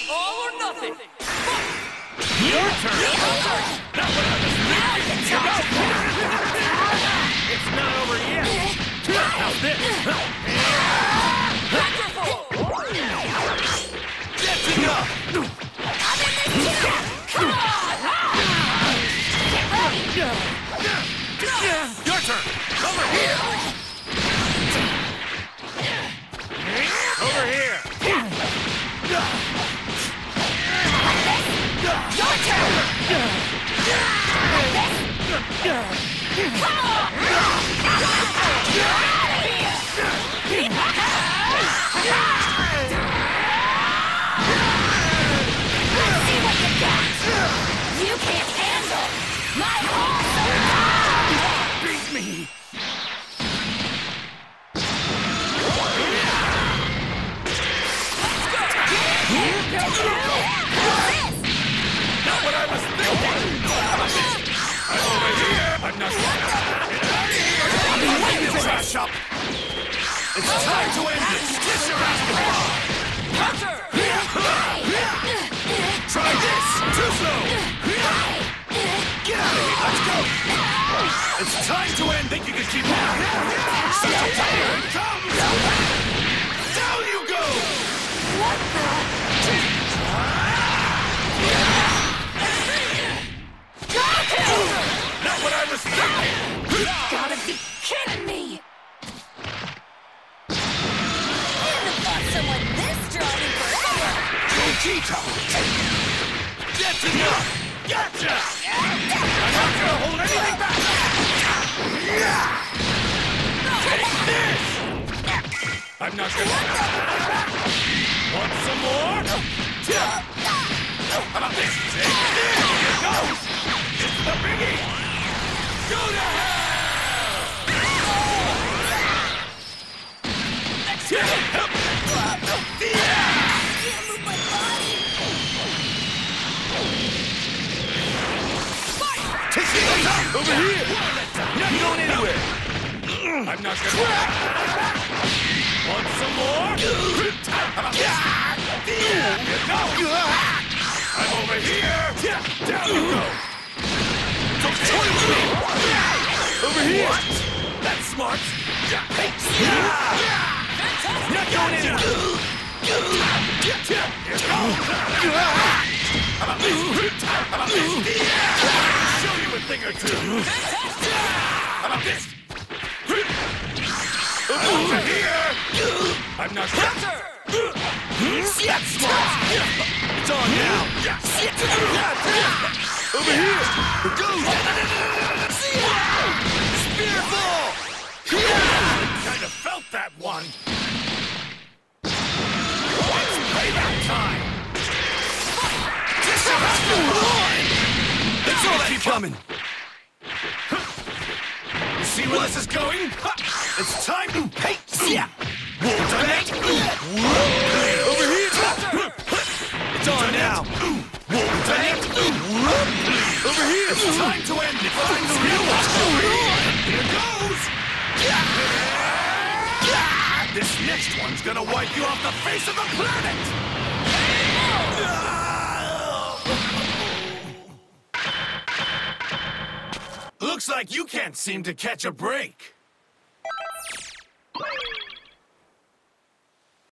All or nothing. Your turn. Not what I was thinking. You go. It's not over yet. How's this? Wonderful. Getting up. I'm in this too. Come on. Get ready. Your turn. Over here. Over here. Your turn. Come on. Get out of here. Let's see what you got. You can't handle my awesome power. Beat me. Not what I was thinking. I'm over here. I'm not. Get out of here. You trash up. It's time to end this. Kiss your ass goodbye. Counter. Try this. Too slow. Get out of here. Let's go. It's time to end. Think you can keep up? Such a here it comes. Down you go. What the? Not what I was thinking. You gotta be kidding me! Wouldn't have thought someone this strong and forever! Gogeta! Getting up! Gotcha! I'm not gonna hold anything back! Take this! I'm not gonna... Want some more? How about this? Take this! Here it goes! It's the biggie! Go to hell! Can't move my body! Take it over here! Not going anywhere! I'm not gonna... Want some more? How about this? Here you go! I'm over here! Down you go! Over here! What? That's smart! Not going anywhere! Here goes! How about this? How about this? Show you a thing or two! How about this? Over here! I'm not sure! That's smart! It's on now! Over here! Go! Spear ball! Kind of felt that one! It's payback time! They saw that coming! You see where this is going? It's time to hate! Wolverine! Over here! It's on now! Wolverine! Over here! It's time to end it! Here goes! This next one's gonna wipe you off the face of the planet! Looks like you can't seem to catch a break.